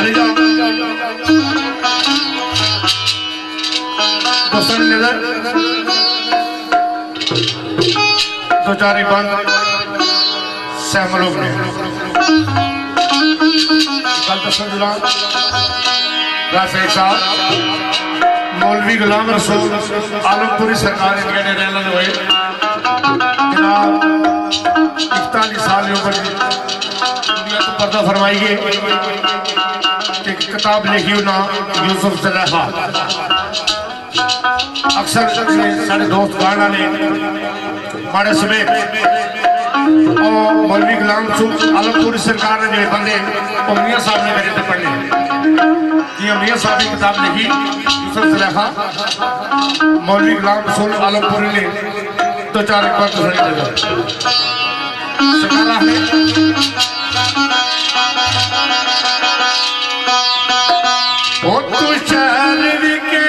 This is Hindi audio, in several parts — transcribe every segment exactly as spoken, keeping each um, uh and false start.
दो चार बंद सहम लोग ने कल दसन गुलाम राशि साहब मौलवी गुलाम रसूल आलमपुरी सरकार इंडिया ने रैलन हुए जनाब इकतालीस साल की उम्र दुनिया को पर्दा फरमाइए कि किताब लिखी ना यूसुफ ज़ुलेखा अक्सर सारे दोस्त गाना ने माड़े समेत और मौलवी गुलाम रसूल आलमपुरी सरकार ने जो बंदे मियां साहब ने मेरे पे पढ़ने जी मियां साहब की किताब लिखी यूसुफ ज़ुलेखा मौलवी गुलाम रसूल आलमपुरी ने दो चार एक बार सरकार ने ओ तू शहर के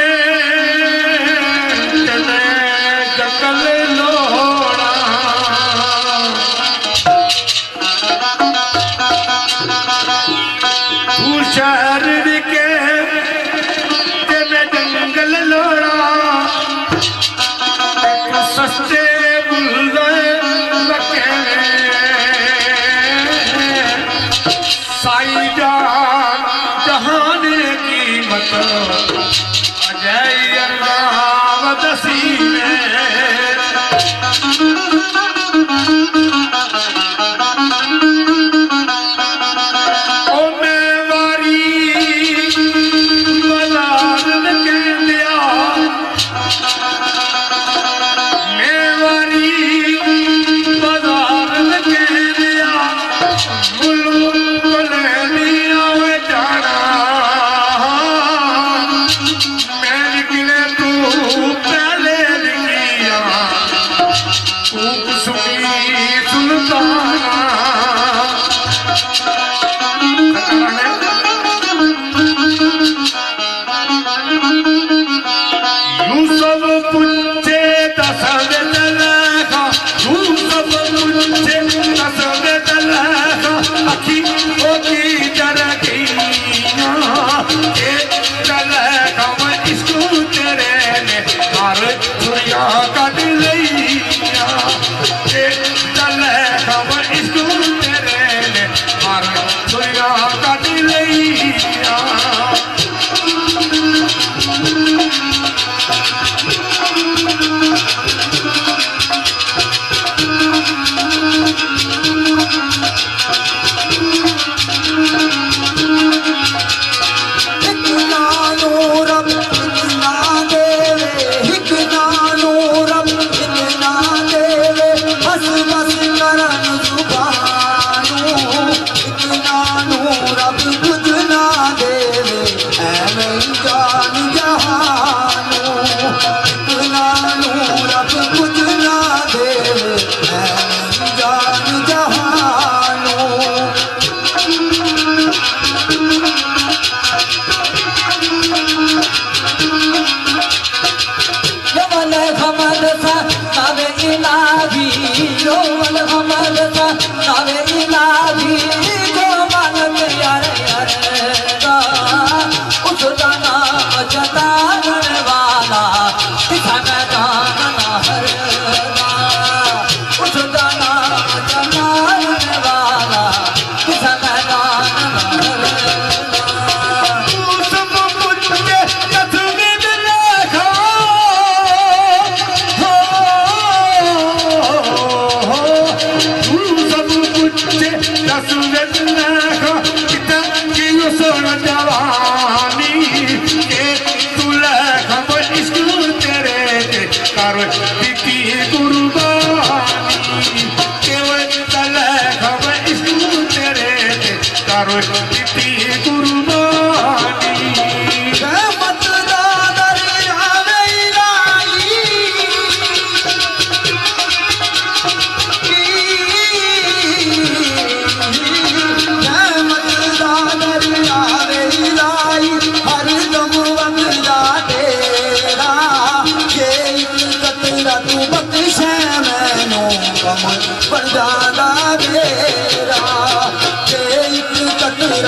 शहर के जंगल लोड़ा सस्ते साई जान जहान की मत अजय दसी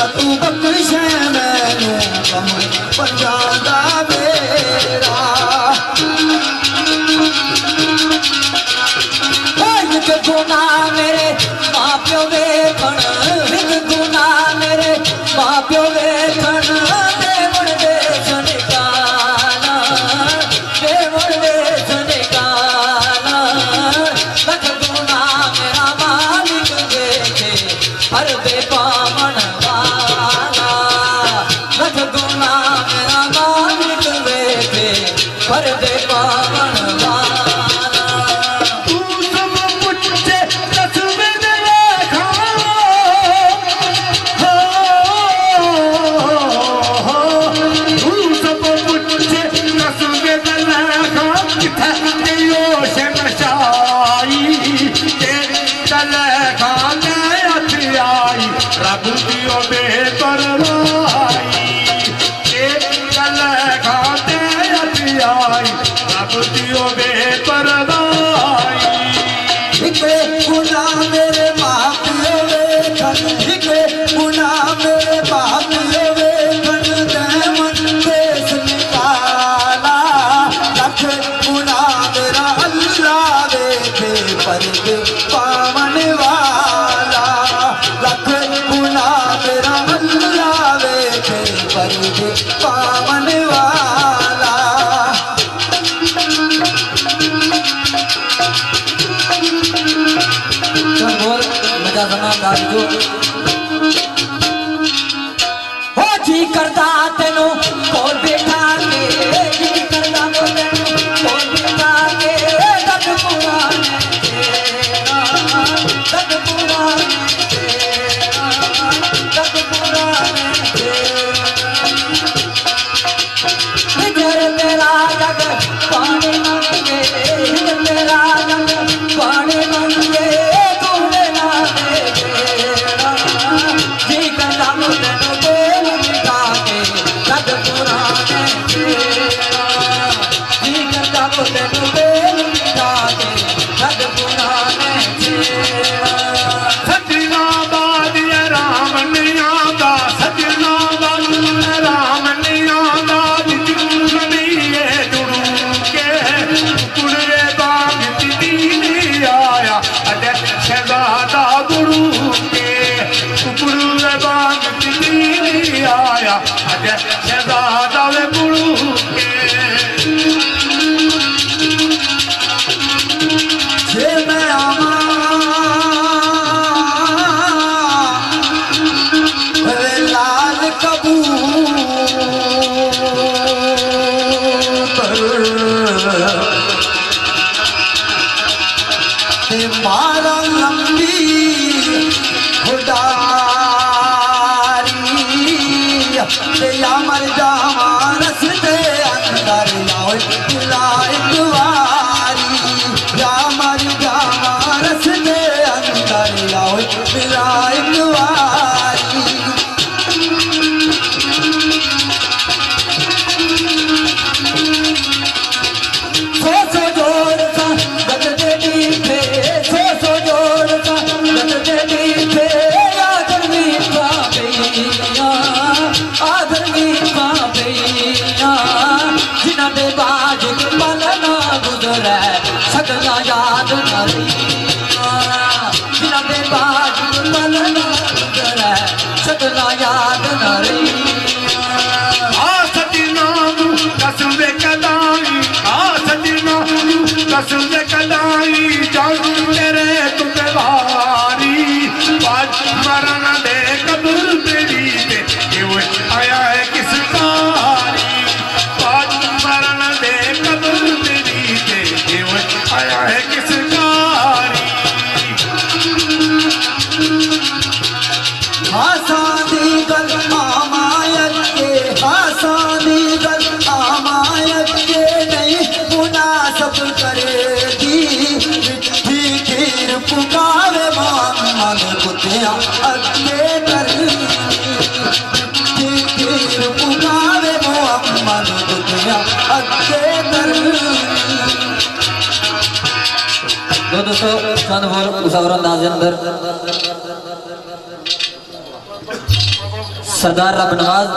तू बख्शे मैनू कम पंजादा मेरा एक गुना मेरे मां प्यो वेखण एक गुना मेरे मां प्यो वेखण देवण देश निकाला देवण देश निकाला लख गुना मेरा मालिक देखे हर दे पावन वाला लख गुना मेरा मालिक देखे हर दे पावन वाला पावन वाला बोल मजा सना जो हो जी करदा तेनू बोल बैठा के जी करदा तेनू बोल बैठा के दग पुराने तेरा दग पुराने तेरा दग पुराने तेरा जग पानी मंगे तेरा जग पानी मंगे तूने ना दे तेरा जी करदा तेनू बोल बिठा के जग पुराने तेरा जी करदा तेनू बोल बिठा के जग पुराने तेरा सजना बादिया राम नहीं आंदा सजना बादिया राम नहीं आंदा शहजादा गुरु के गुरु बाग आया अजय शहजादा गुरु के जे मैं आवा लाल कबूतर मारा लंबी खुदारी या मर जावा रस्ते अंदर लाओ लाइक वारी या मर जावा रस्ते अंदर लाओ लाइक वारी सो सो जोर सा गद दे दीपे सो सो जोर सा गद दे दीपे आदर मीठा भैया आदर मीठा भैया जिन्हां दे बाज पल ना गुजरै सकना याद नरिया जिन्हां दे बाज पल ना गुजरै सकना याद नरिया आ सजना कसम दे कदाई आ सजना कसम दे कदाई जाऊं तेरे तुझे भारी आज मरण दे कब्र तेरी ते क्यों आया है किस कारी आज मरण दे कब्र तेरी ते क्यों आया है किस कारी आसानी गल आमायत के आसानी गल आमायत के नहीं मुनासब करेगी मिट्टी खीर पुकारे मन कुतिया अगे कर मिट्टी खीर पुकारे मन कुतिया अगे कर दोस्तों चंद बोल उस अंदाज अंदर सरदार रब नवाज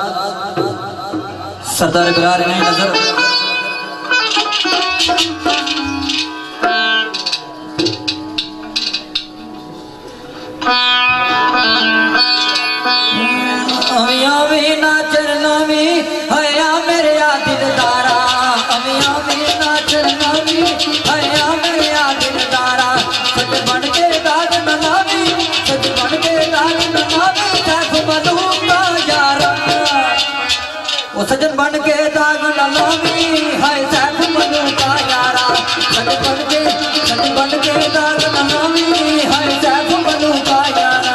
सरदार इकरार नहीं नजर अमिया भी नाचना भी हया मेरे दिलदारा अमिया भी नाचना भी हया मेरे दिलदारा सच बन के दाग नलावी सच बन के दाग नलावी सैफ बनूंगा यारा वो सजन बन के दाग नलावी हाय सैफ बनूंगा यारा सच बन के सच बन के दाग नलावी हाय सैफ बनूंगा यारा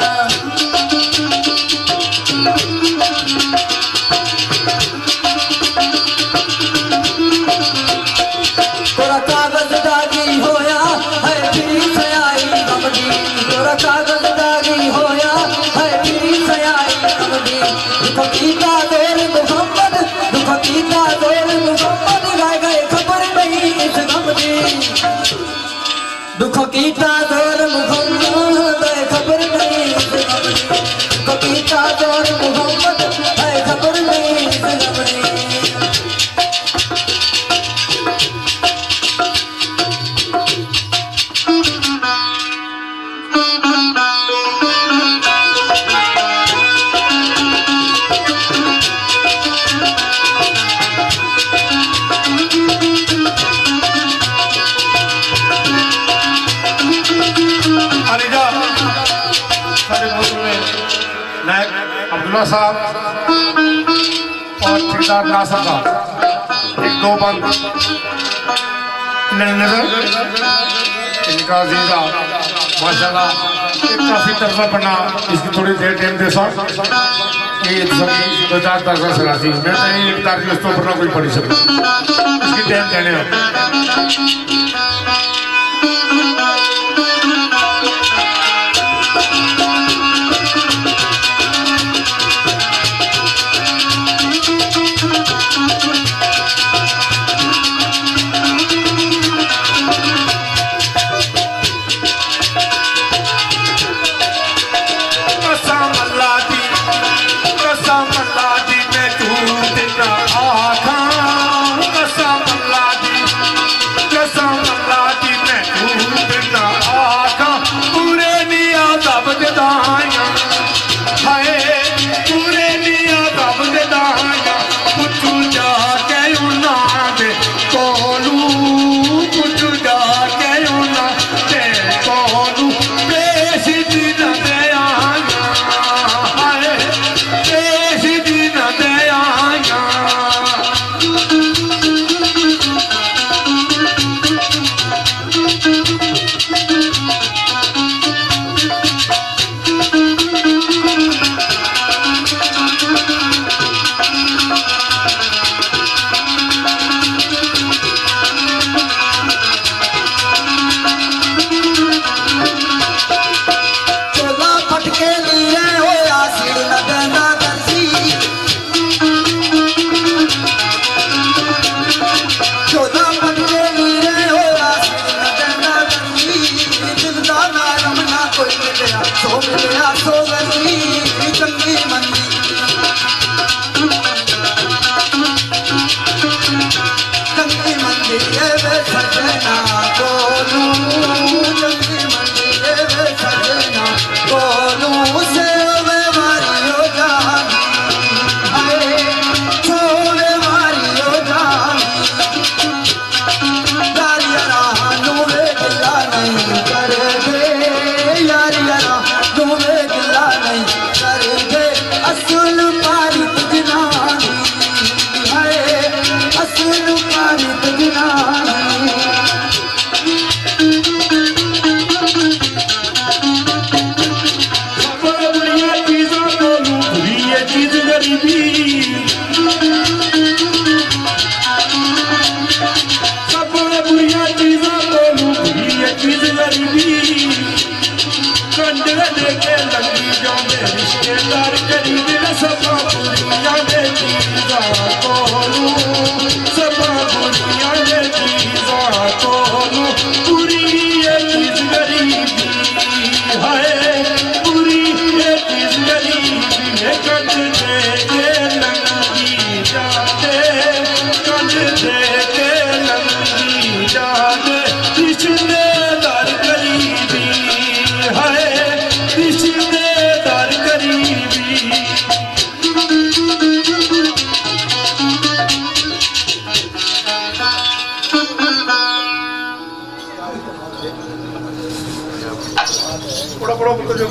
तोरा कागज दागी होया है फिरी सयाई कमदी तोरा कागज दागी होया है फिरी सयाई कमदी दुख कीता देर मोहम्मद दुख कीता देर मोहम्मद गाय गए खबर नहीं इस गमदी दुख कीता देर मोहम्मद है खबर नहीं इस गमदी दुख कीता देर मोहम्मद है खबर नहीं इस गमदी अब्दुल्ला साहब और ठेकेदार नासर का एक दो बंद नजर इनका जीजा माशाल्लाह एक काफी तर्जा बना इसकी थोड़ी देर टाइम दे सर ये सभी दो चार तर्जा सरासी मैं नहीं एक तारीख उस पर ना कोई पढ़ी सकता इसकी टाइम देने हो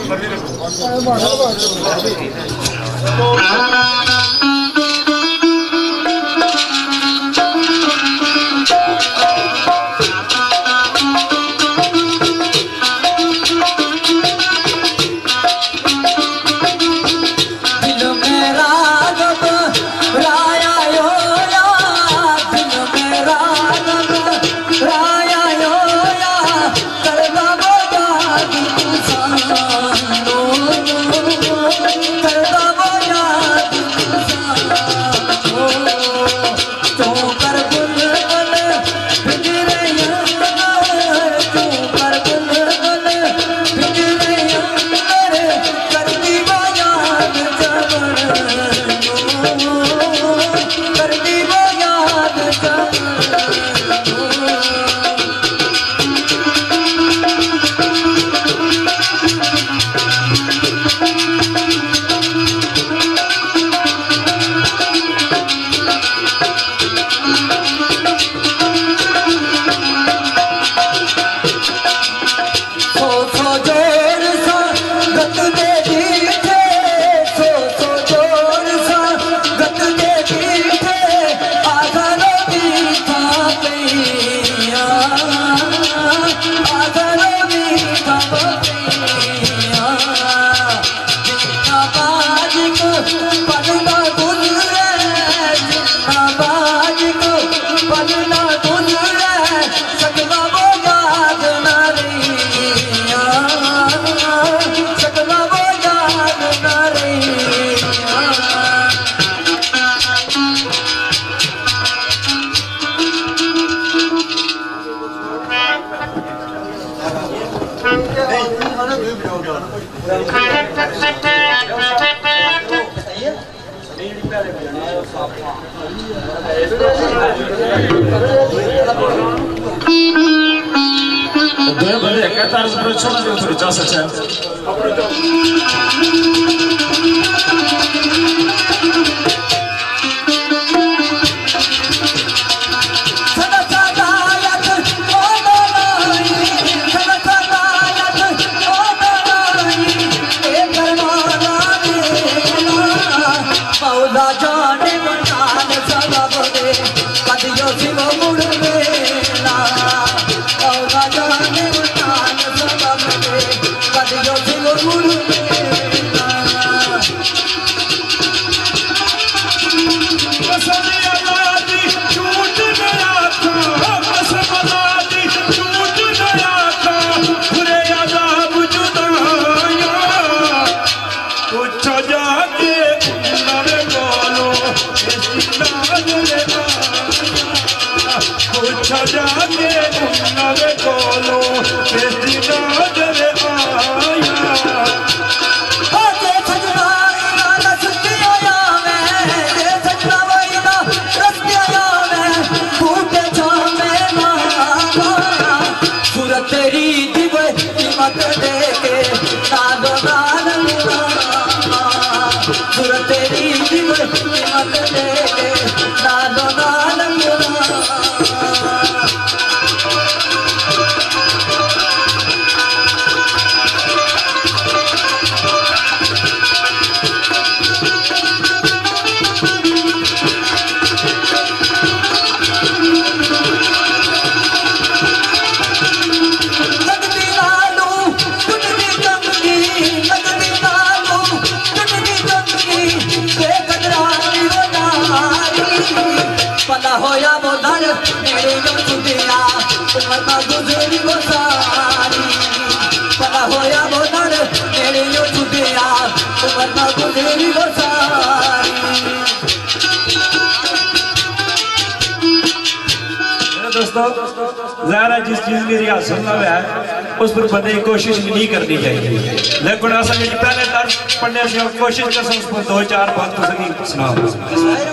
ज़ाहिर है जिस चीज़ की रियासत सुनना है उस पर बंदे की कोशिश भी नहीं करनी चाहिए, लेकिन असा पहले दर्ज पढ़ने से कोशिश कर उस पर दो चार बात तो सही सुनाओ।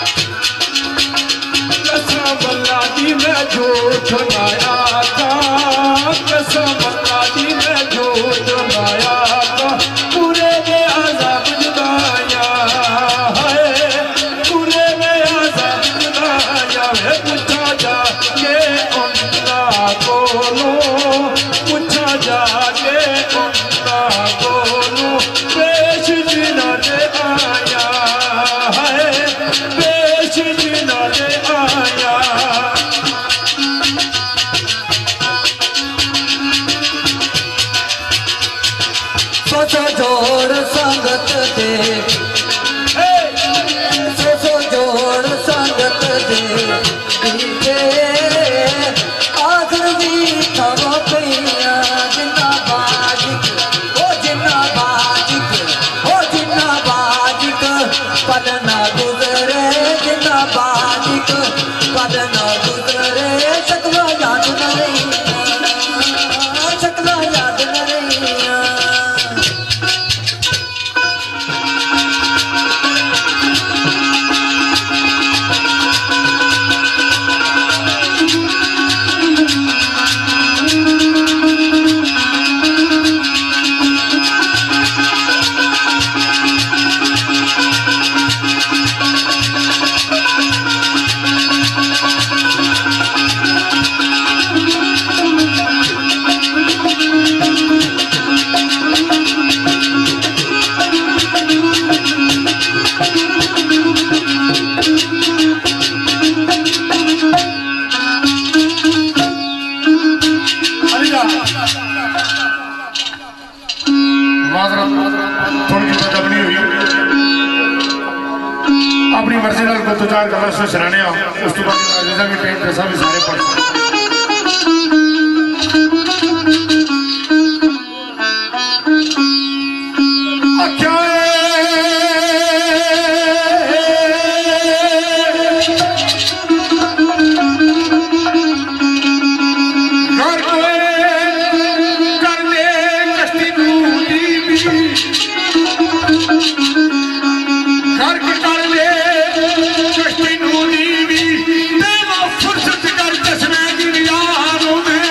झूठ लाया था सो सो जोड़ संगत दे, सो सो जोड़ संगत दे, आखिर भी थवो पिया जिन्ना बाजिक, ओ जिन्ना बाजिक, ओ जिन्ना बाजिक, पल ना गुजरे जिन्ना बाजिक, पल ना गुजरे, शकला याद न रही, शकला याद न रही। अपनी मर्जी नाल को तुझा गला से सराने आ उस तो बाद अजीजा के टाइम पे सब सारे पढ़ क्या घर को करने कश्ती नूरी घर के करने कश्ती नूरी भी देवा फुर्सत कर चश्मे की यारों में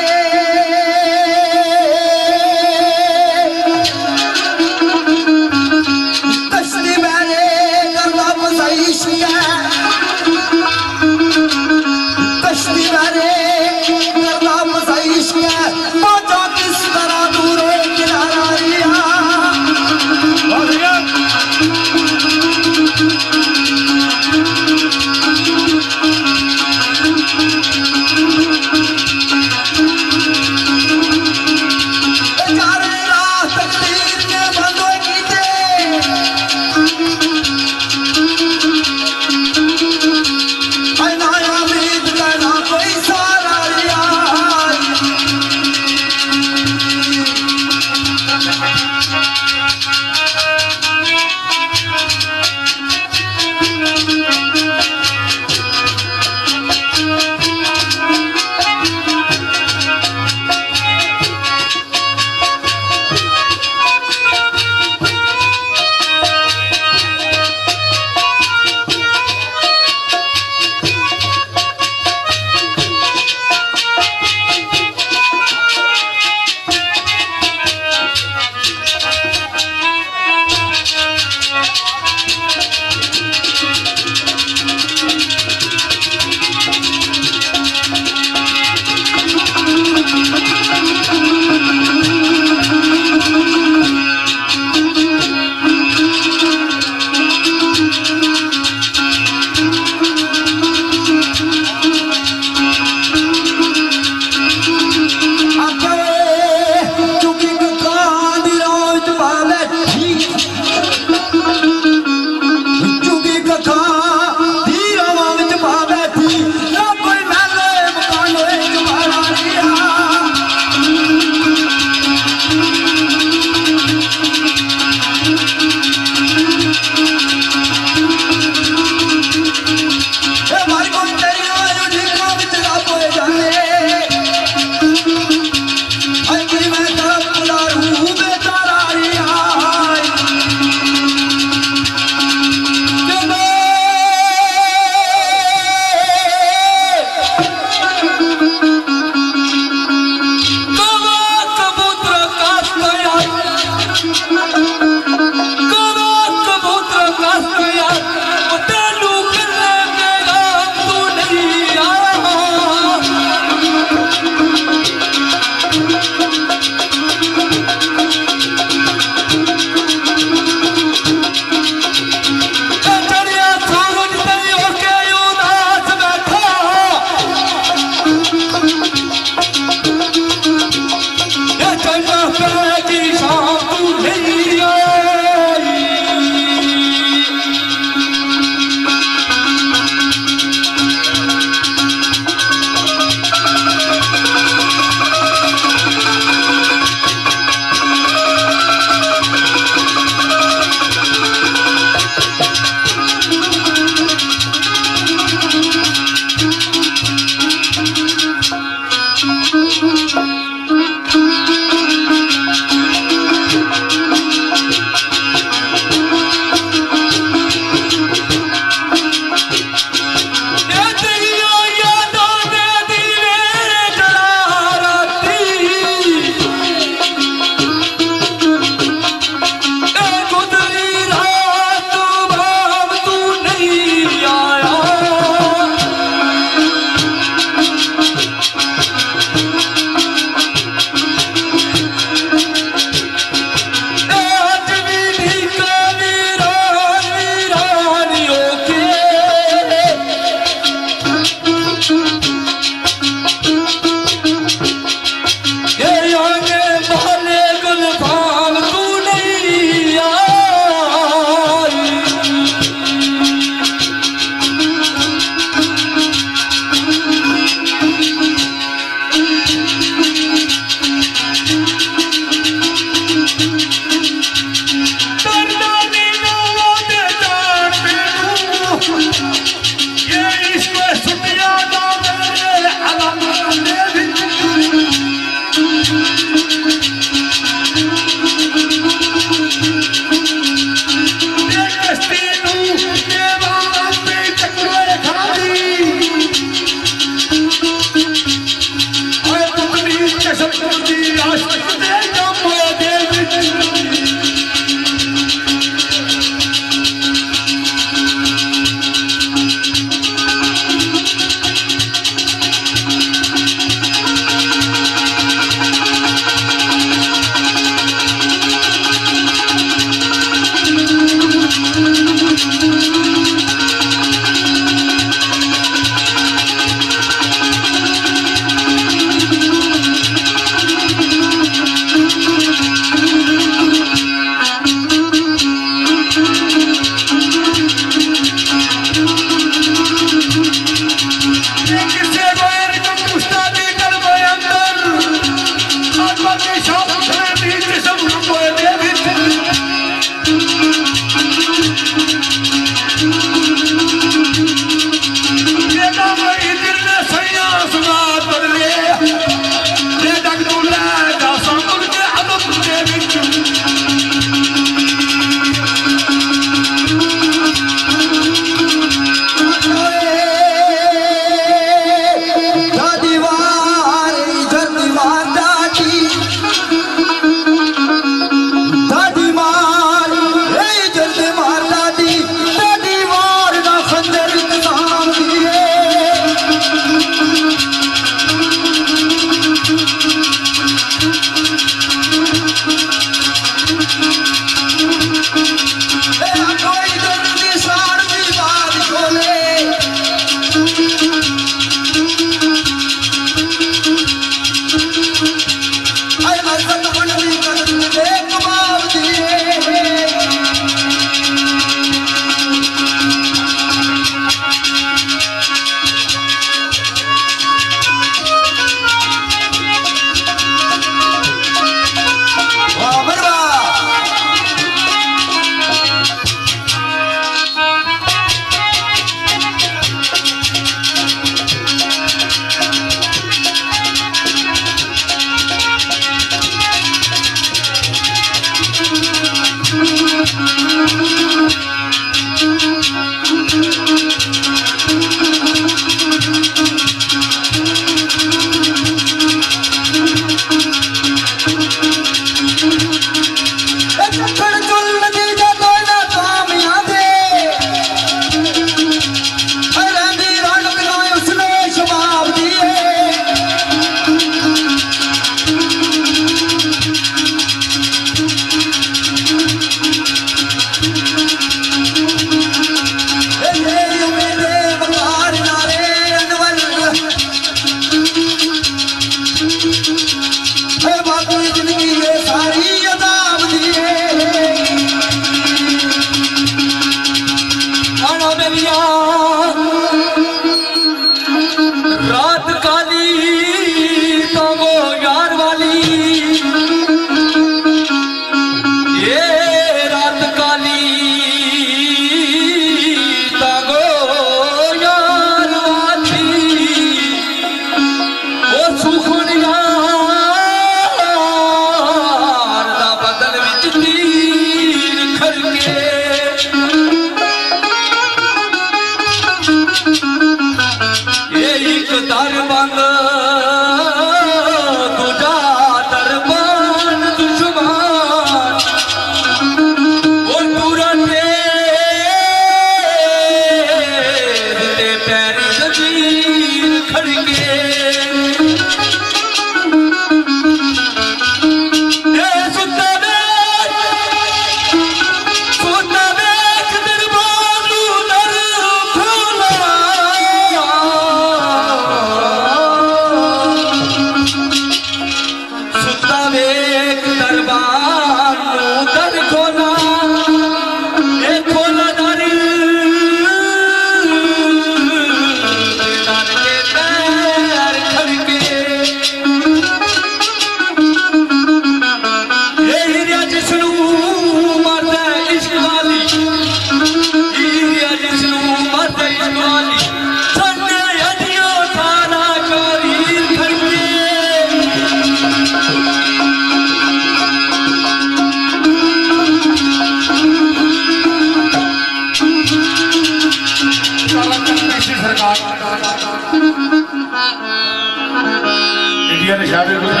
इंडिया ने शादी गुजरे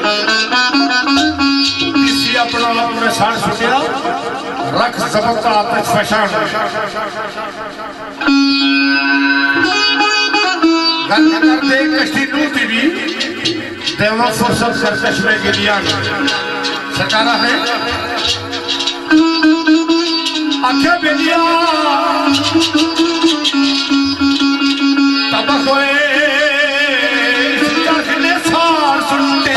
इसी अपना अपने साथ छुटिया रख सबका आपस फैशन गल करते कश्ती नू टीवी देवा फुर्सत सरकश में गिरिया सरकार है आख्या बेलिया तब कोई सुनते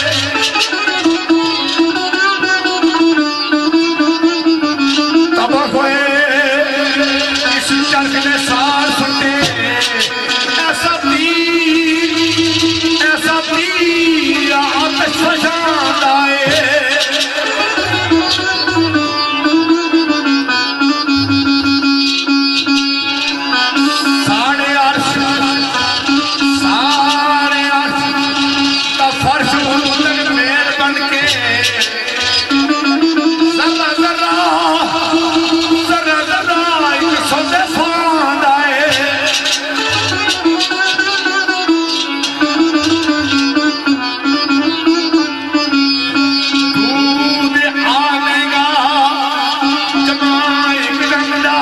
तब हुए इस चर्च ने सार सुनते ऐसा तीर ऐसा तीर आतिश फशान आए साढ़े अर्श साढ़े अर्श का फर्श मेर बन के जरा जरा जरा जरा एक सौदे फांद आए दूध आवेगा जमाए गंदा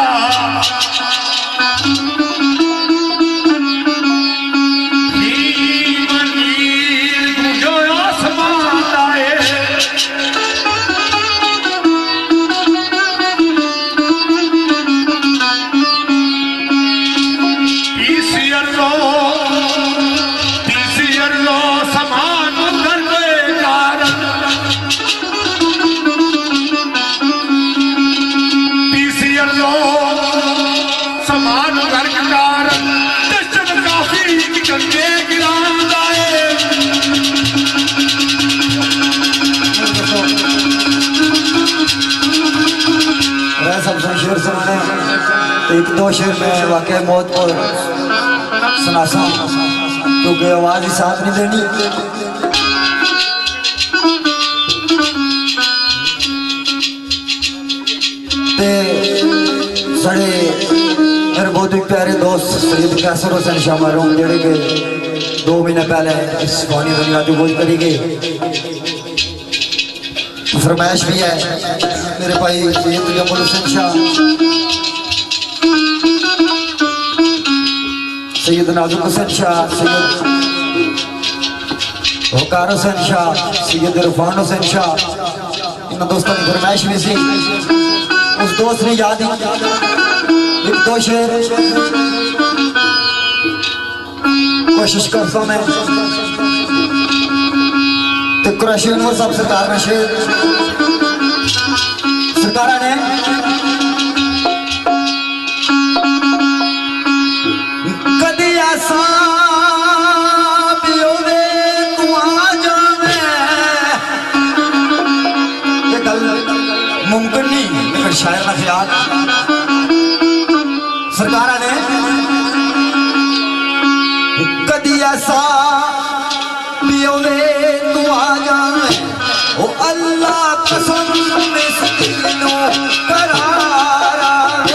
शेर सुनाने एक दो शेर में वाकई मौत को सुनासा क्योंकि आवाज ही साथ नहीं देनी। ते साढ़े मेरे बहुत ही प्यारे दोस्त सैयद कैसर हुसैन शाह मरहूम जेड़े के दो महीने पहले इस फानी दुनिया जो बोझ करी गई फरमाइश भी है मेरे भाई सैयद जमल हुसैन शाह, सैयद नाजुक हुसैन शाह, सैयद वकार हुसैन शाह, सैयद इरफान हुसैन शाह, इन दोस्तों की फरमाइश भी सी। उस दोस्त ने याद एक दो शेर कोशिश करता हूं मैं तो कुरैशी उमर साहब सरकार ने शेर सरकार ने कदी ऐसा भी होवे तू आ जावे ये गल मुमकिन नहीं लेकिन शायर का ख्याल सरकार ने कदी ऐसा भी होवे तू आ जावे ओ अल्लाह कसम में सकीनो करार आवे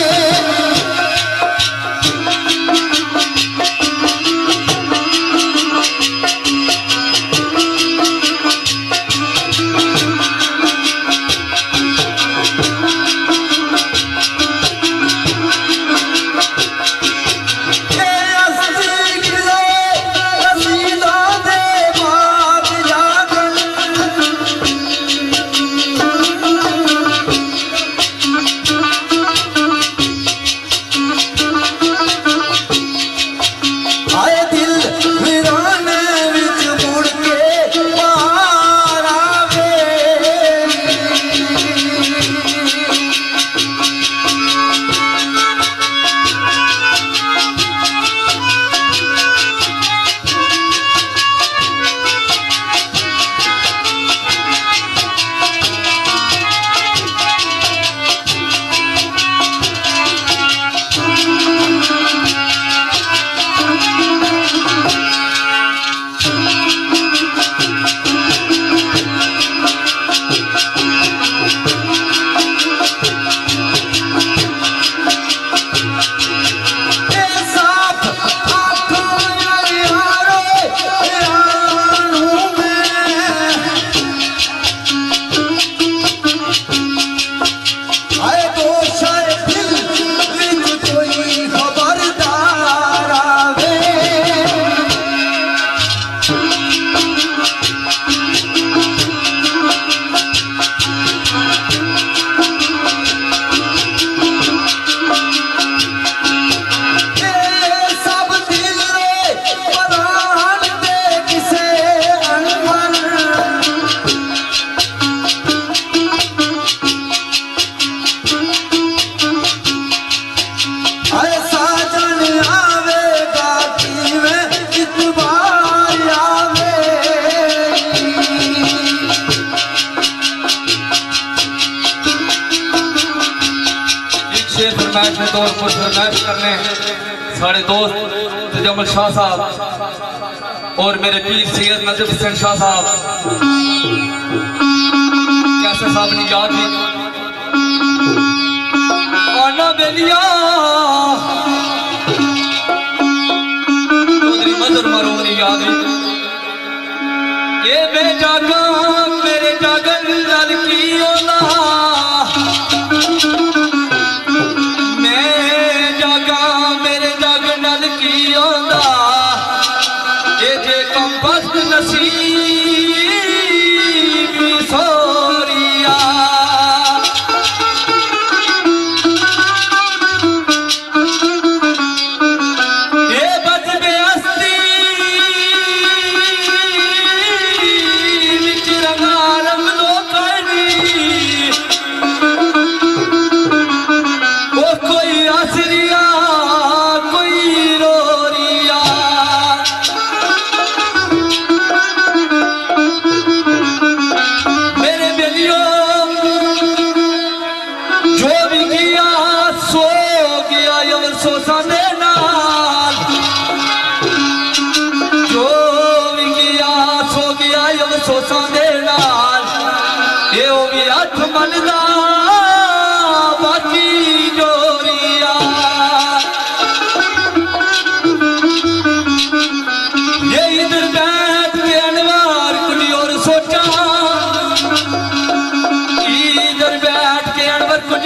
सारे दोस्त जमल शाह साहब और मेरे पीर सैयद नाजुक हुसैन शाह साहब कैसे साहब ने याद दी आना बेलिया चौधरी मजर मरो ने याद दी ये बे जागा मेरे जागन लल की ओला सोरिया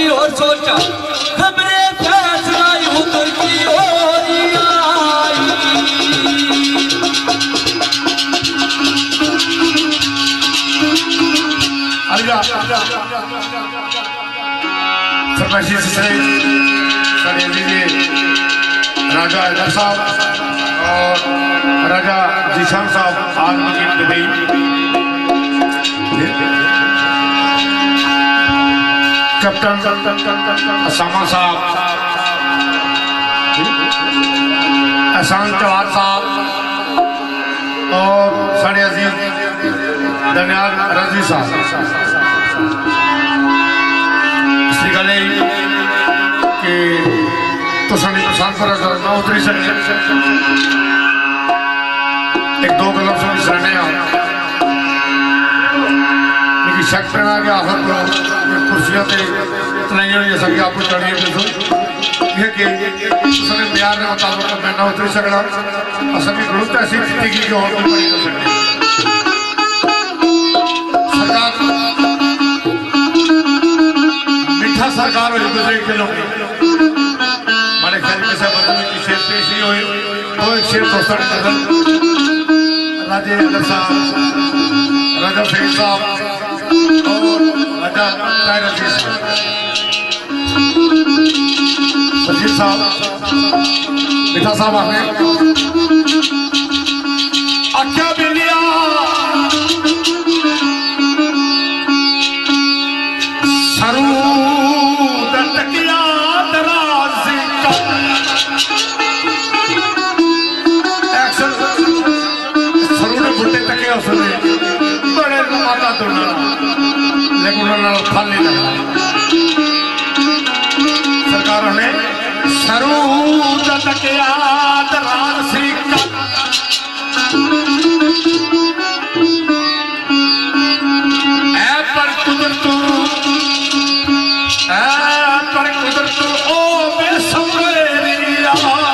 कोई और सोचा हमने फैसला उतर की ओर आई। अलगा फरमाइशी से सारे दीदी राजा हैदर साहब और राजा जीशान साहब आज मकीन दुबई कैप्टन असामा साहब एहसान चौहान साहब और साढ़े अजीज दनियाल रजी साहब इसकी गल कि तुम पसंद करो ना उतरी सकते एक दो गलों से बिसरने शक पैना कि आखिर कुर्सियों से तलाइयों जैसा कि आपको चढ़िए बिल्कुल यह कि उसने प्यार ने मुताबिक मैं ना उतरी सकना असल में जरूरत ऐसी थी कि और कोई बड़ी कर सकती सरकार मीठा सरकार हो दूसरे के लोग हमारे ख्याल में से बदलने की शेर पेश नहीं हुई तो एक शेर दोस्तों ने कदम राजे हैदर साहब राजा फैज साहब और राजा तायरजी वजीर साहब मिठा साहब आपने आख्या बिलिया सरू दटकिया दराज का एक्शन सरू ने बुढ़े तके उसने बड़े लमाता दुनिया लेकिन उन्होंने खाली लगा सरकार ने सरू दटकिया दराज का ऐ पर कुदरतू ऐ पर कुदरतू ओ बेसुरेरिया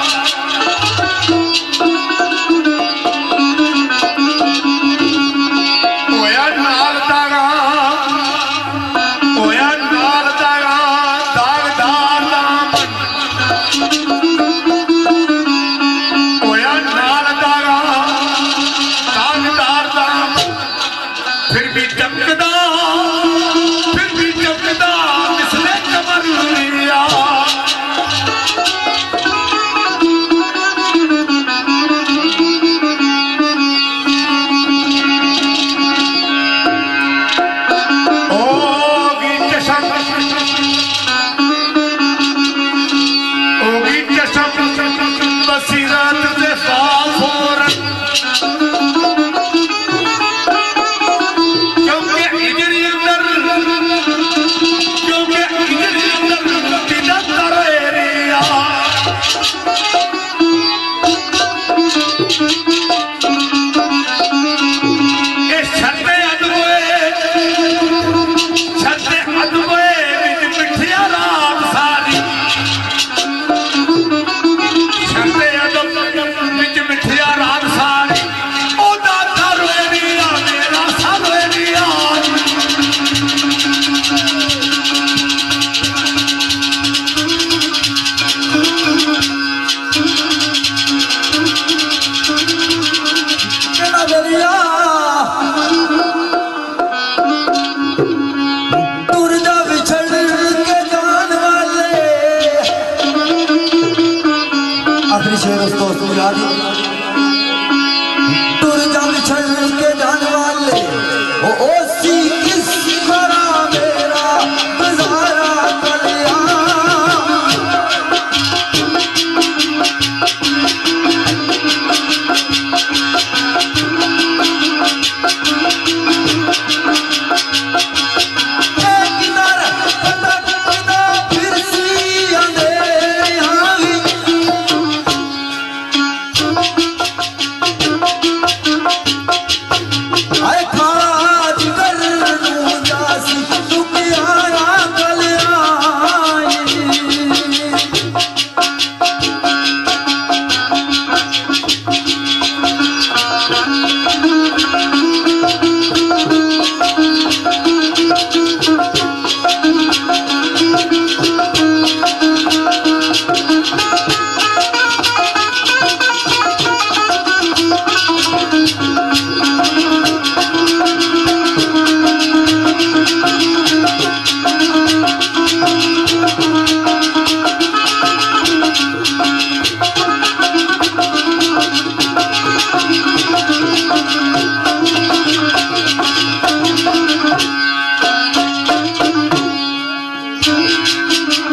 ओया नाल दागा ओया नाल दागा दागदार दामन ओया नाल दागा दागदार दामन फिर भी चमकदा फिर भी चमकदा मिसले कमरिया ओगी चशम ओगी चशम बसीरत से फाफोरन क्योंकि इजरी अंदर क्योंकि इजरी अंदर तिदा तरेरिया इस छत्ते अदबोए छत्ते अदबोए विच मिठिया रात सारी छत्ते अदब विच मिठिया रात सारी ओ दादा रोएरिया मेरा सा रोएरिया केड़ा दरिया टूर जा बिछड़ के जान वाले आखिरी शेर उस दोस्त को याद ही टूर जा बिछड़ के जान वाले ओ ओसी किस तरह मेरा गुजारा कर लिया फिर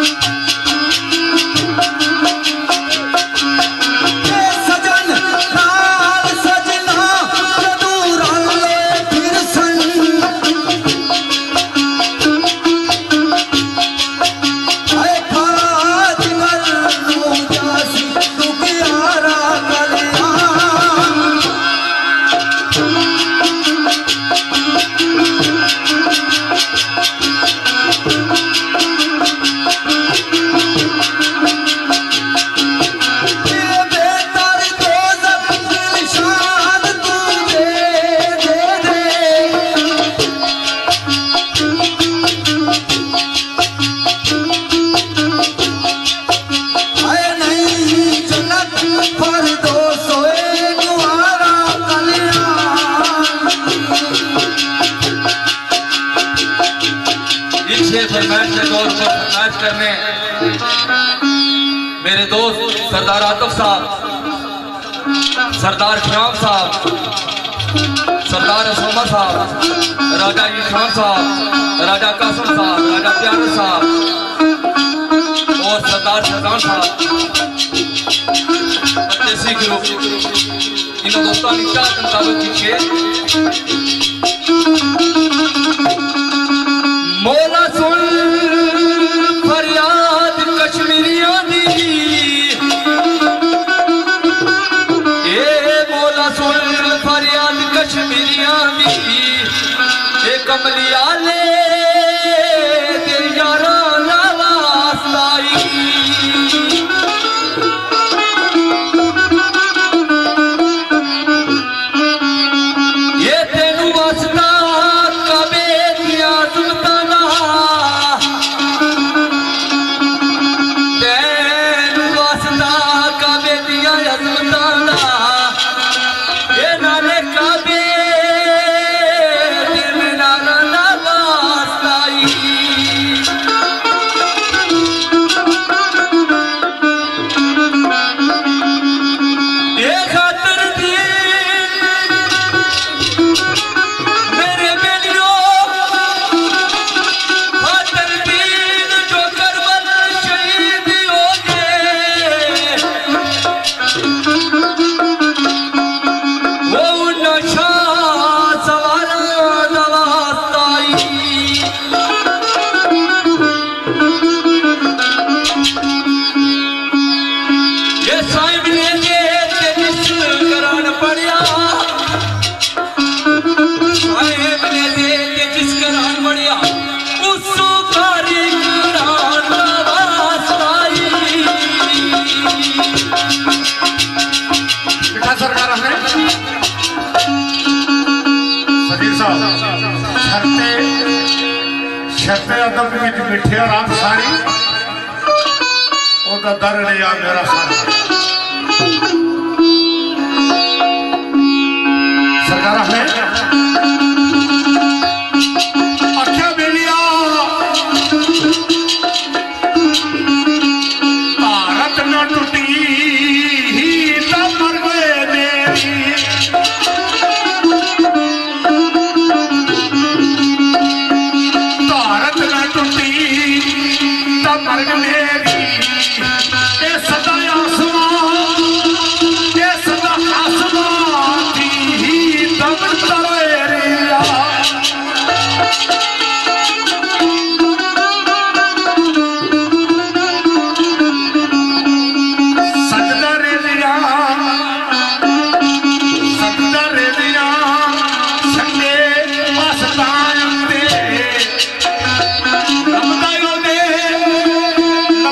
करने मेरे दोस्त सरदार आतिफ साहब, सरदार श्याम साहब, सरदार असमा साहब, राजा ईशान साहब, राजा कासम साहब, राजा प्यारे साहब और सरदार शहजान साहब परदेसी ग्रुप, इन दोस्तों ने क्या ताल्लुक पीछे मौला सुन फरियाद कश्मीरियों दी, ए मौला सुन फरियाद कश्मीरियों दी, ए कमलिया ले तेरी यारा नावास्ताई, ये तेनू वास्ता कबे दिया सुल्ताना, तेनू वास्ता कबे दिया सुल्ताना, ये नाले कबे दिल में नाना नावास्ताई, ये खातर दी मेरे बेलियों, खातर दीन जो करबल शहीद हो गए, वो नशा सवार नवास्ताई, ये साहिब ने ये जिस करान पड़िया, साहिब ने दे के जिस करान पड़िया उसको कारी करान नवास्ताई, लिखा सरकार हमने फकीर साहब शर्ते शर्ते अदब विच मिठिया रात सारी ओदा दर लिया मेरा सारा सरकार हमने आख्या बेलिया भारत न टूटी त मर गए मेरी, भारत न टूटी त मर गए मेरी, ये सदा आसमान, ये सदा आसमान थी दम तरेरिया, सजदा रे लिया, सजदा रे लिया, संगे आसमान दे, रमदा यो दे,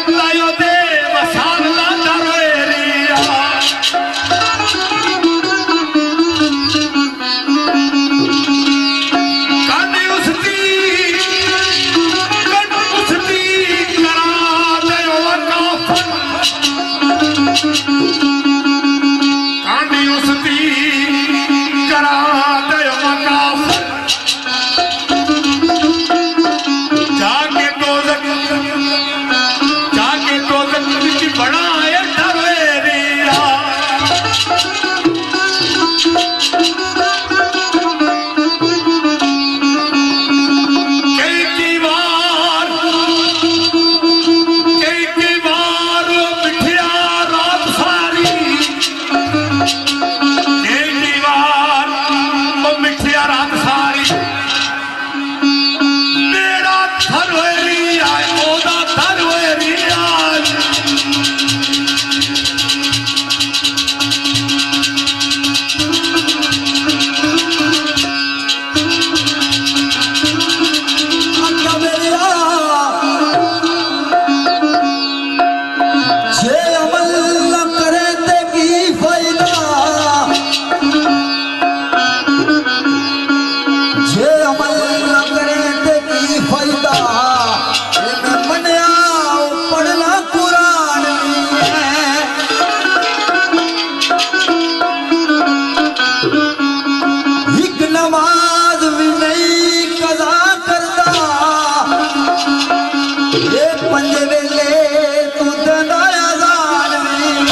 पंजे वेले तू देंदा अज़ान में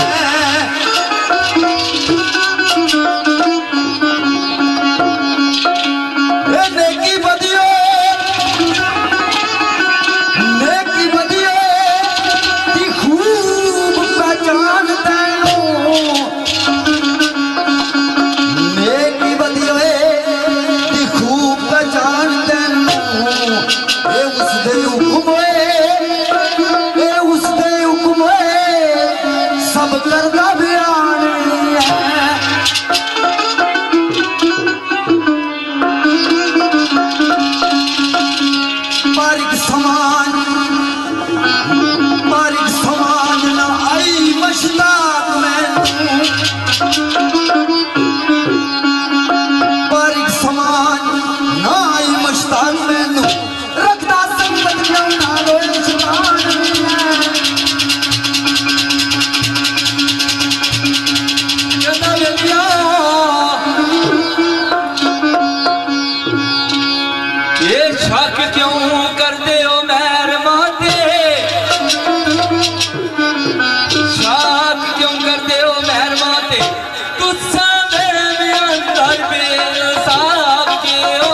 ए नेकी बदियो नेकी बदियो दी खूब पहचान तैनू नेकी बदियो दी खूब पहचान तैनू ए उसदे हुक्म ए उसदे हुक्म सब करदा बयान है बारिक समान बारिक समान ना आई मशताक मैनू बारिक समान ना आई मशताक मैनू रखदा संगत क्यों ना रोए शैतान कहंदा वेलिया ये शक क्यों करदे हो मेहरमा ते शक क्यों करदे हो मेहरमा ते तुसा मेरे अंदर बेसाब के हो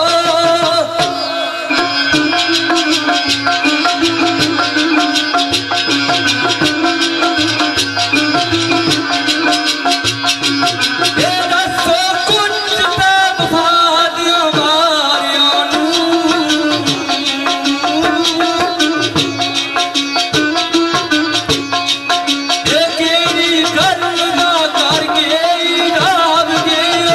ये दसो कुछ ते वफा दियां मारियां नू ये केड़ी गल ना करके डाब गए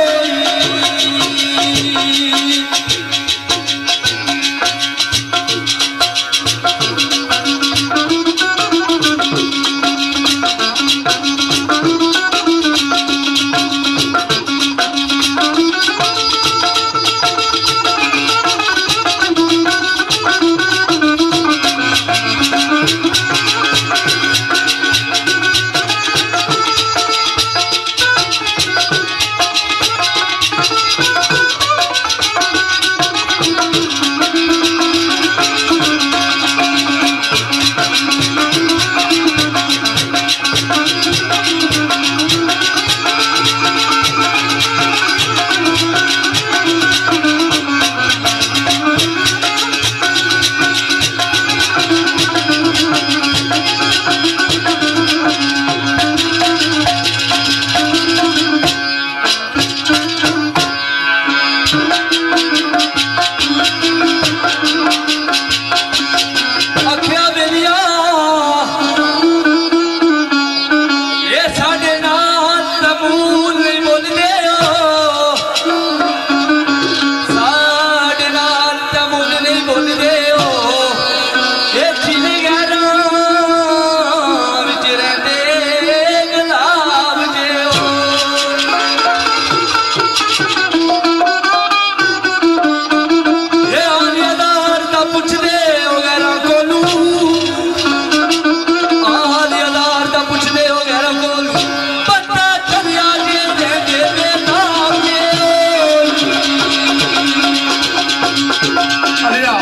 आख्या बेलिया ये साडे नाल तमूल नहीं बोलदे हो साडे नाल तमूल नहीं बोलदे हो ये चिले गैरां विच रहिंदे गुलाब जे हो ये आलियादार दा पुछदे हो गैरां कोलू आलियादार दा पुछदे हो गैरां कोलू पता चलिया जे देंदे बेताब जे अलिया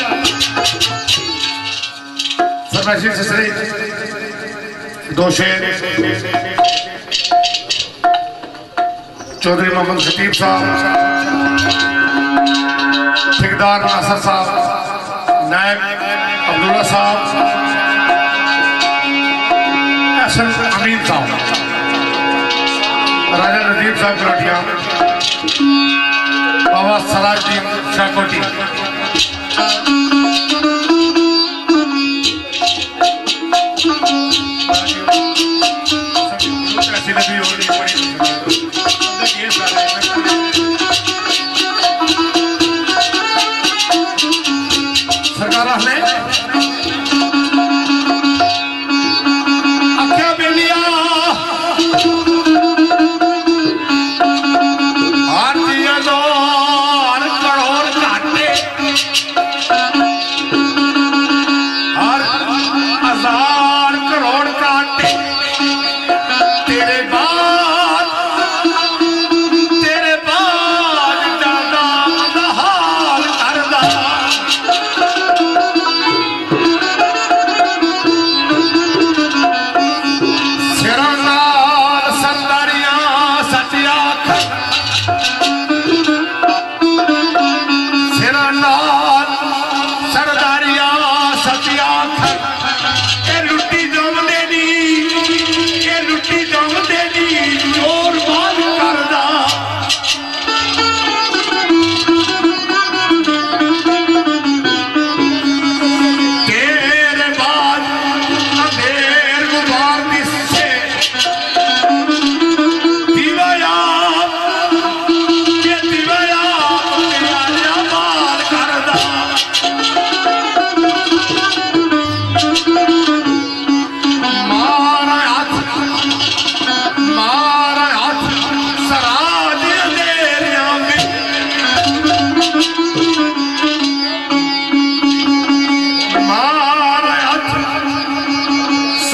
सरमैशी ससरी दो शेर चौधरी मोहम्मद खतीब साहब ठेकेदार नासर साहब नायब अब्दुल्ला साहब एहसन अमीन साहब राजा नदीम साहब करोटिया बाबा सराजुद्दीन शाहकोटी सरकार ने आख्या बेलिया आठ हजार करोड़ घाटे हर हजार करोड़ घाटे तेरे बाद तेरे बाद ज्यादा हाल करदा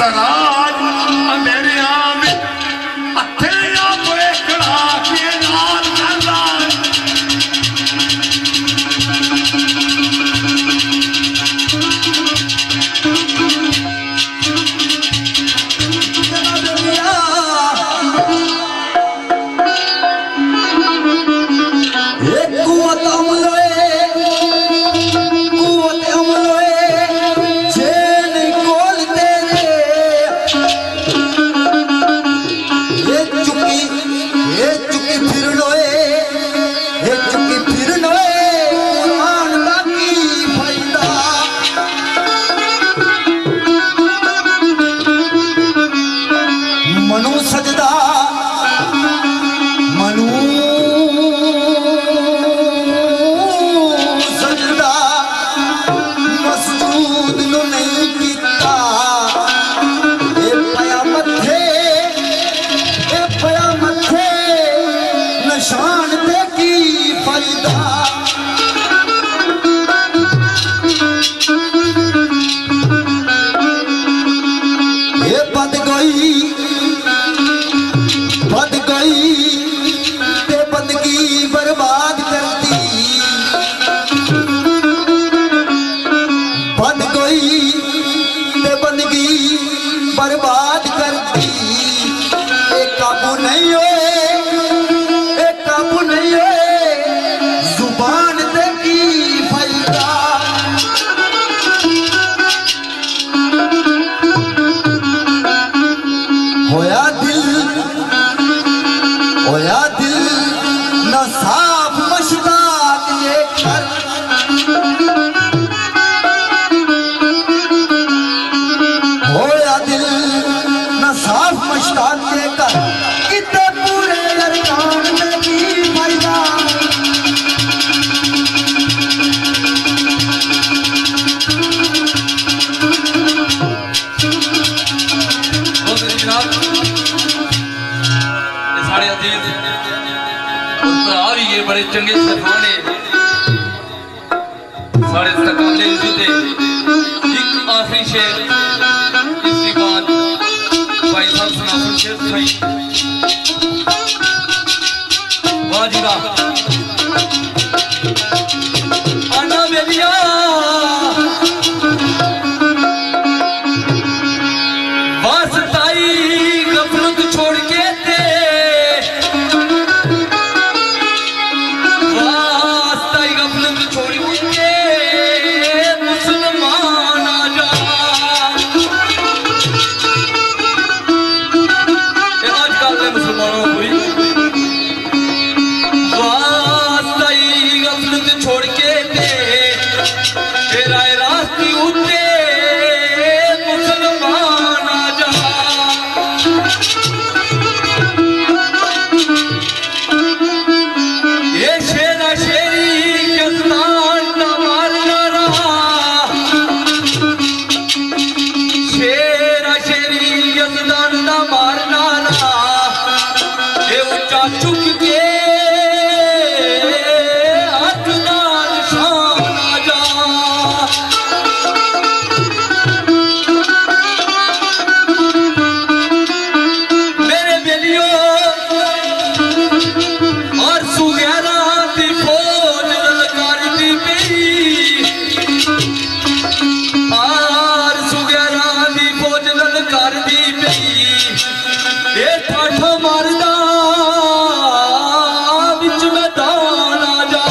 सराज मेरे आम हथे अपने कड़ा के नाल करदा बर्बाद कर दी एक काबू नहीं होए एक काबू नहीं होए जुबान ते की फायदा होया दिल होया दिल न साफ मशताक ये कर साफ मशताक के कर कितने पूरे अरकान में की फायदा साढ़े अजीज भरा भी ये बड़े चंगे सरफाने साढ़े तकाले जुदे एक आखिरी शेर इसके बाद भाई साहब सुना शेर भाई वाह जी वाह आना बेलिया वास्ताई गफलत छोड़ के ते वास्ताई गफलत छोड़ के मुसलमान आ जा आजकल के मुसलमानों को वास्ताई गफलत छोड़ के ते तेरा रास्ते उठे मुसलमान आ जा ये शेरा शेरी जस्तान का मारना रहा शेरा शेरी जस्तान का मारना रहा ये ऊंचा चुक के हाथ नाल शान आ जा मेरे बेलियो और सुगैरा दी फौज ललकार दी पई और सुगैरा दी फौज ललकार दी पई ये ठाठ मारदा विच मैदान आ जा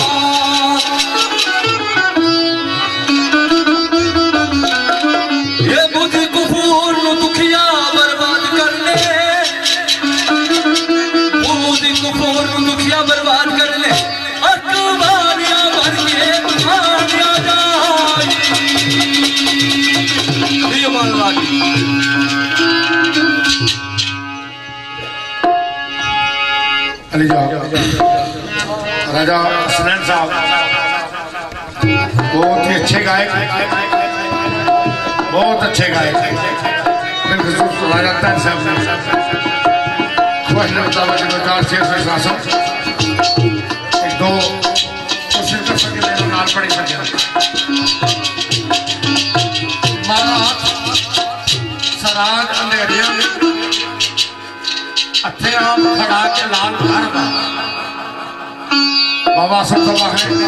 ये बुद्ध कुफूर नु दुखिया बर्बाद करने बुद्ध कुफूर नु दुखिया बर्बाद करने अकबारिया भर के भानिया जाई ये मान लागी अली जा राजा सुनैन साहब बहुत ही अच्छे गायक बहुत अच्छे गायक राजा तन साहब ने ख्वाहिश मुताबिक दो चार शेर से शासन एक दो कोशिश कर सके तो नाल पड़ी सके मारा राज अंधेरिया हथे आप खड़ा के लाल भरदा बाबा सब है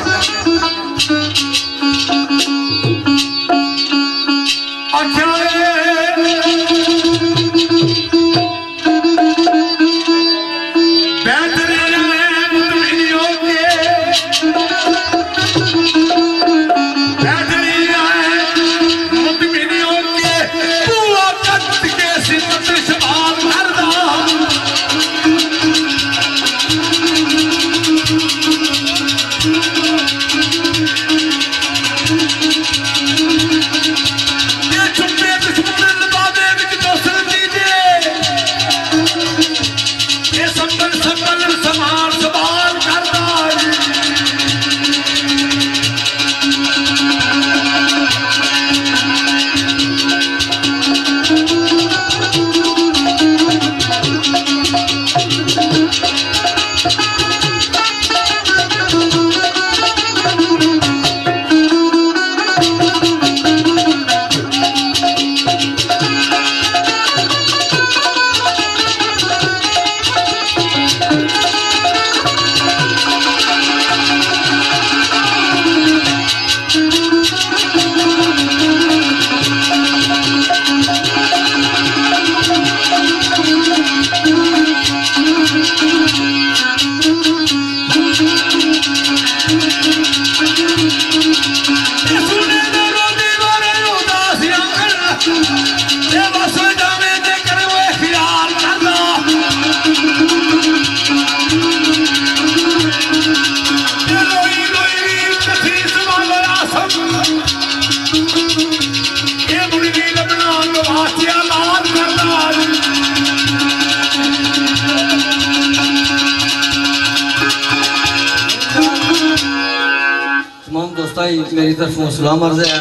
मेरी तरफ सलाम अर्ज है।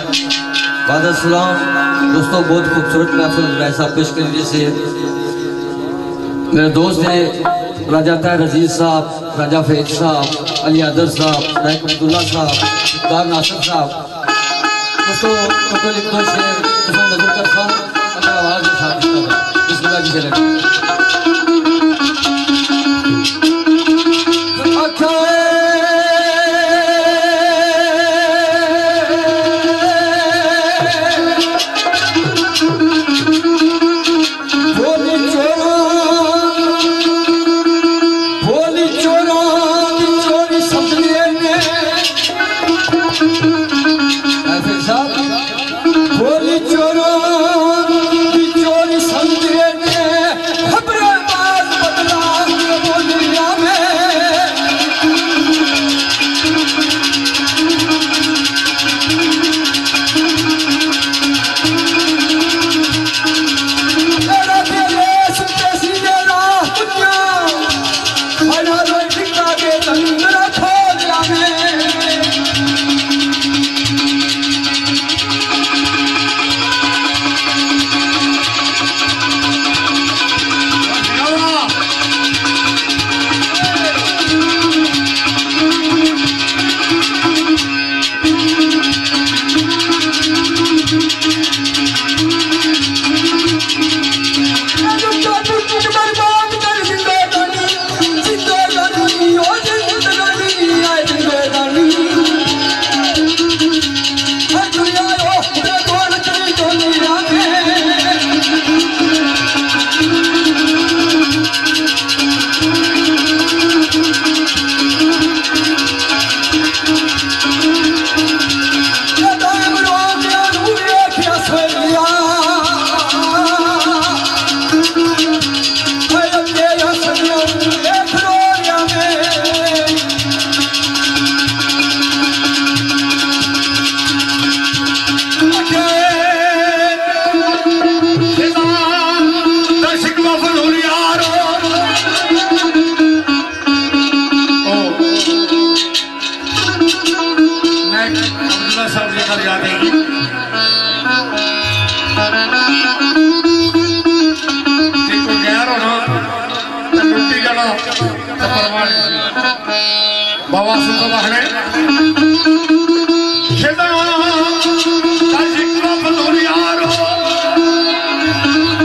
बाद सलाम दोस्तों, बहुत खूबसूरत महफिल भाई साहब पेश करने से मेरे दोस्त हैं राजा तैर अजीज साहब, राजा फैज साहब, अली आदर साहब, रायक अब्दुल्ला साहब, दार नासिर साहब। दोस्तों टोटल एक दो शेर उसमें नजर कर खान अपने आवाज़ के साथ बिस्मिल्लाह जी से लगे। बाबा सुन बहने खेदा ताजिक बलोरियारो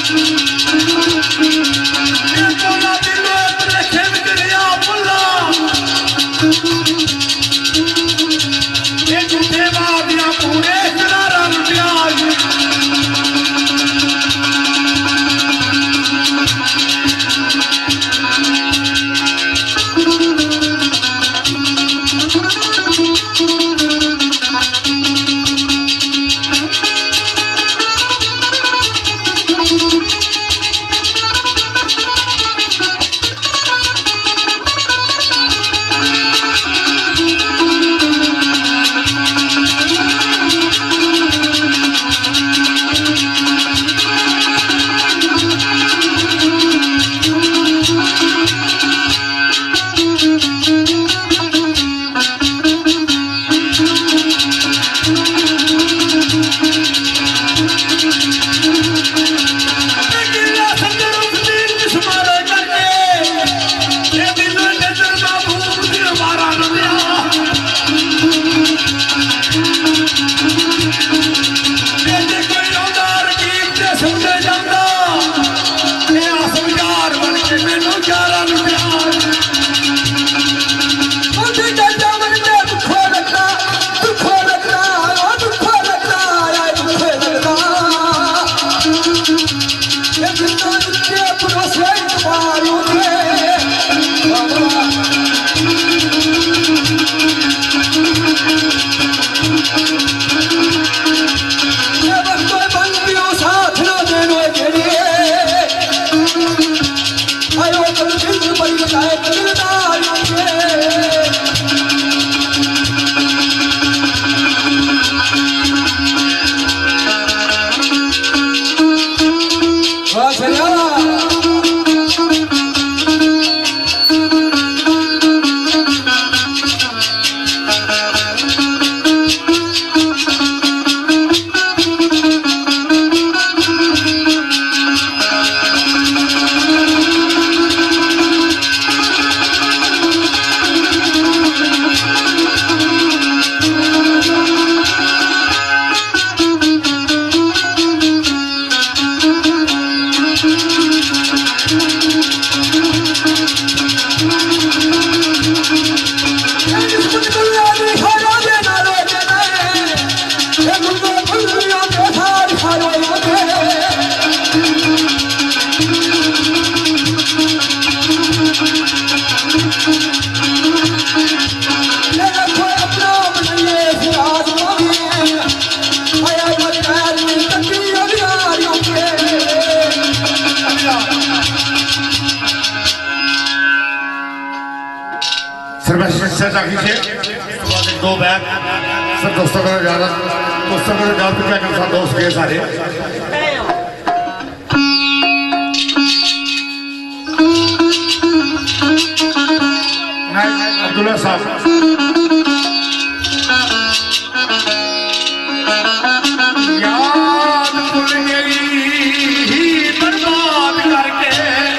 दो बैग सर दोस्तों का इजाजत दोस्तों का इजाजत क्या कर दोस्त के सारे अब्दुल्ला साहब याद भूल गई बर्बाद करके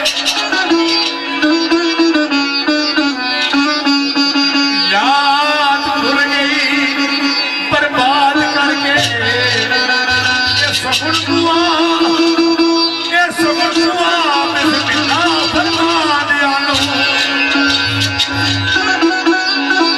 याद भूल गई बर्बाद करके ये सफर हुआ ये सफर हुआ बिस्मिल्लाह फरमा दिया लो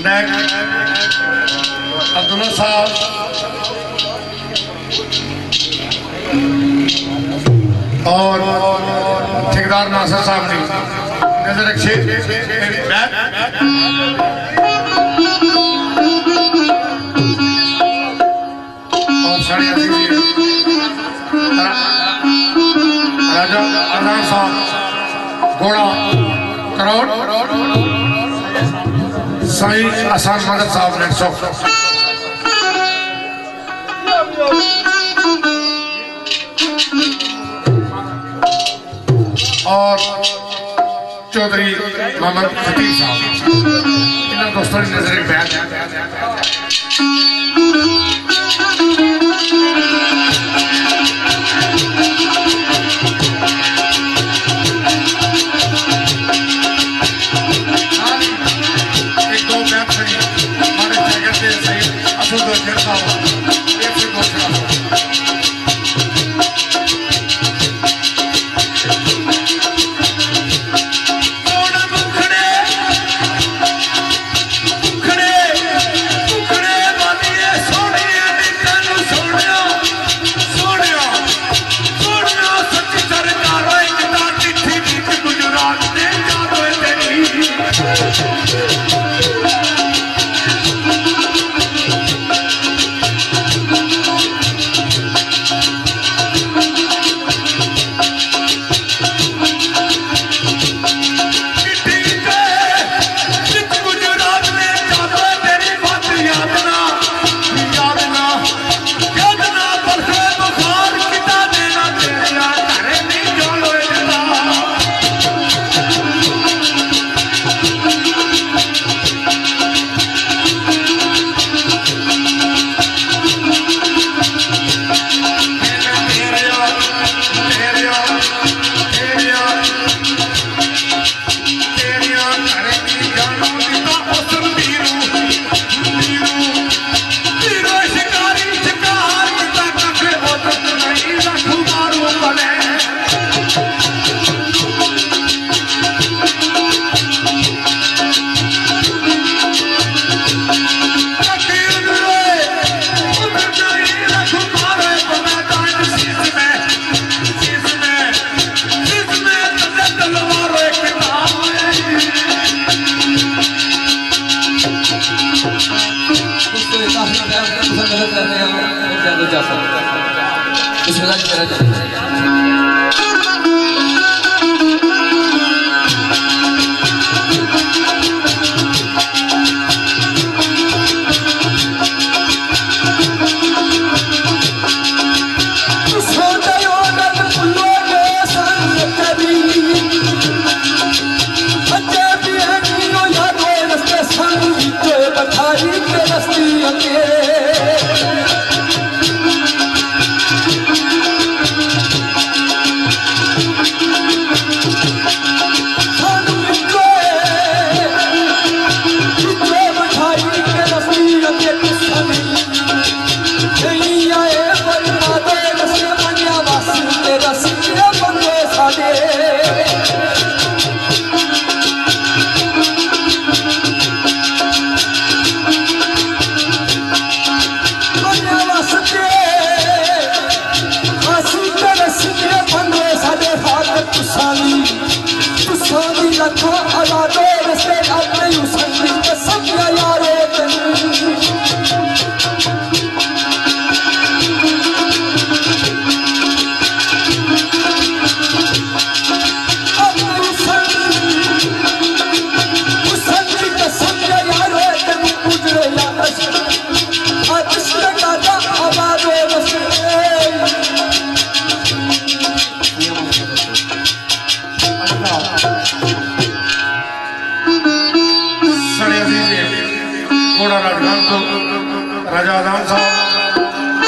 बैग अब्दुल्ला साहब और ठेकेदार नासिर साहब ने नजर रखे बैग और साढ़े राजा अजान साहब घोड़ा करोड़ साई आसान मदद साहब ने सौ और चौधरी मोहम्मद खतीब साहब इन दोस्तों ने नजर बैठ राजा अजान साहब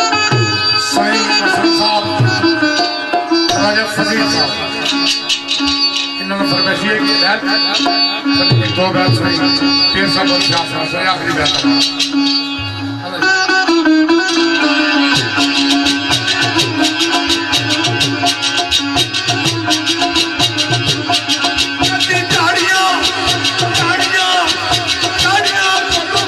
साई हसन साहब राजा फजील साहब इन्होंने फरमाइशी की बैत दो बैत सुनाई तीन साल और चार साल से आखिरी बैत गाड़ियां गाड़ियां गाड़ियां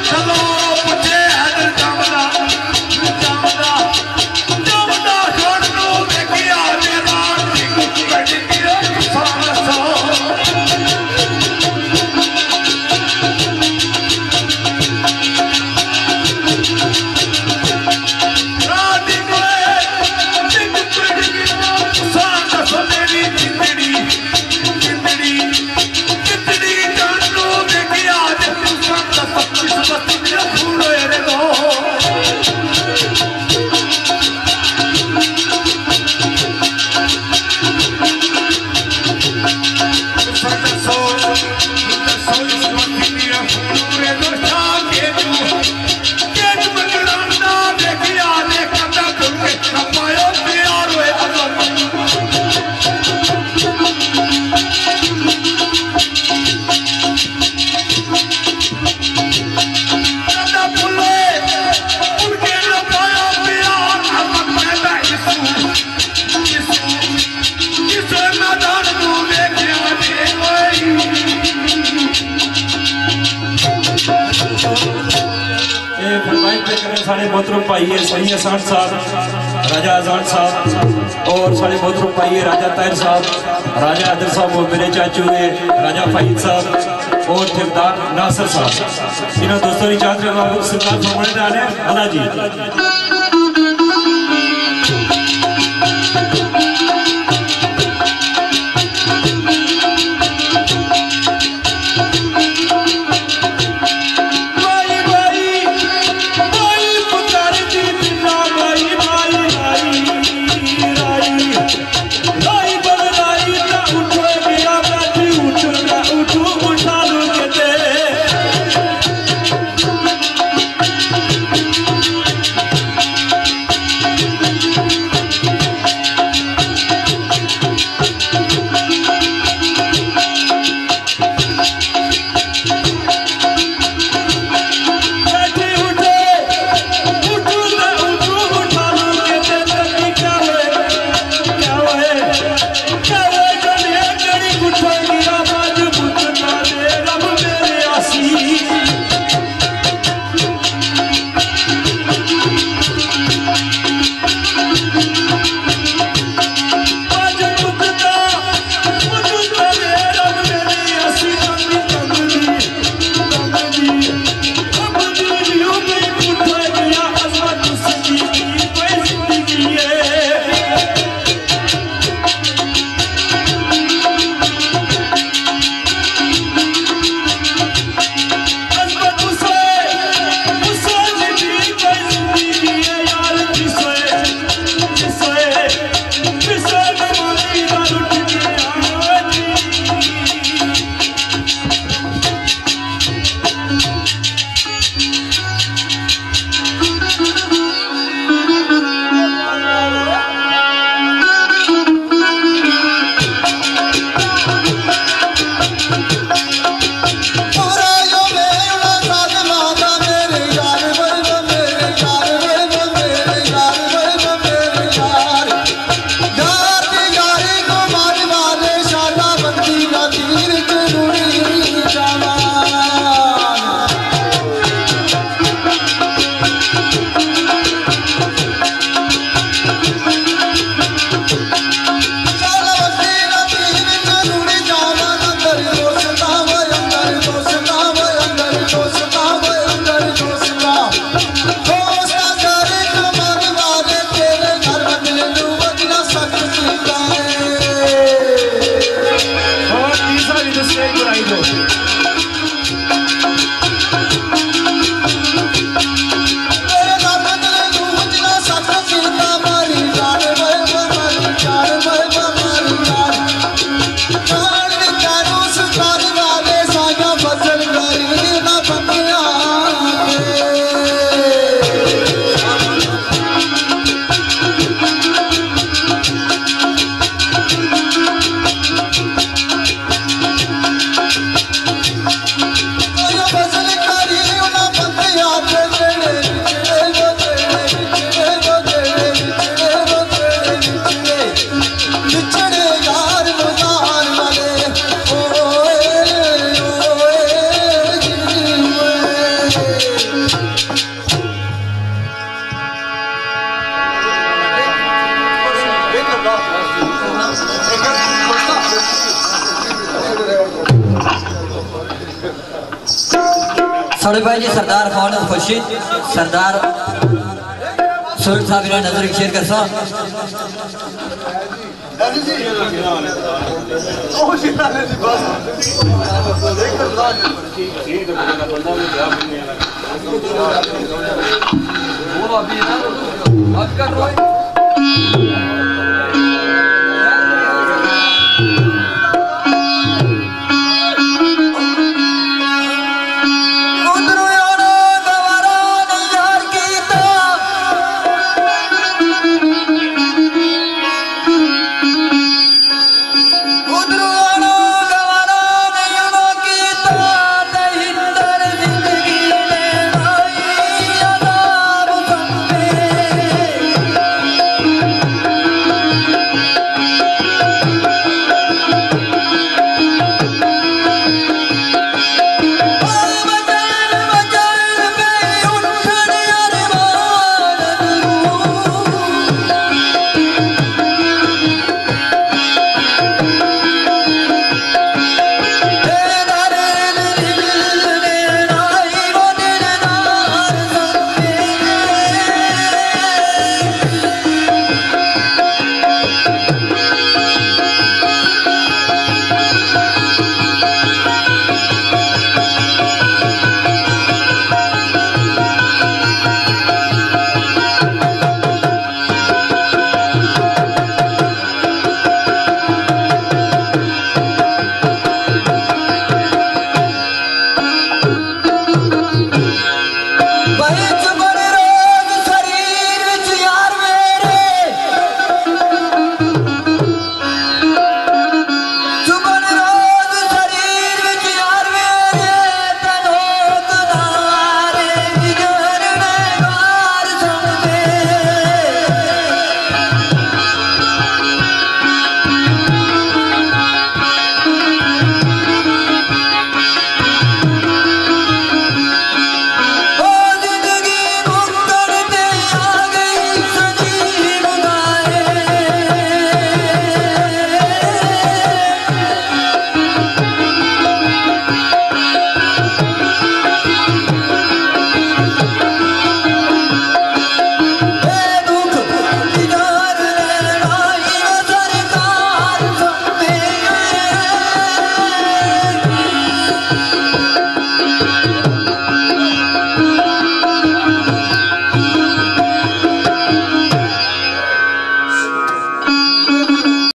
उनके न पाया प्यार अब पैदा इसू इसू किसे न जान तू देखे मने ये फरमाइश पे करें साढ़े मोहतरम भाई है सही हसन साहब, राजा आजान साहब और साढ़े मोहतरम भाई है राजा ताहिर साहब, राजा आदिल साहब और मेरे चाचू है राजा फहीद साहब और ठेकेदार नासिर साहब। इन्होंने दोस्तों की चाहते हैं बाबू सरकार फरमाने डाले अल्लाह जी। साढ़े भाई जी सरदार खान खुर्शीद सरदार सुहेल साहब ने नजर शेयर कर सा वो अभी ना अब कर रहा है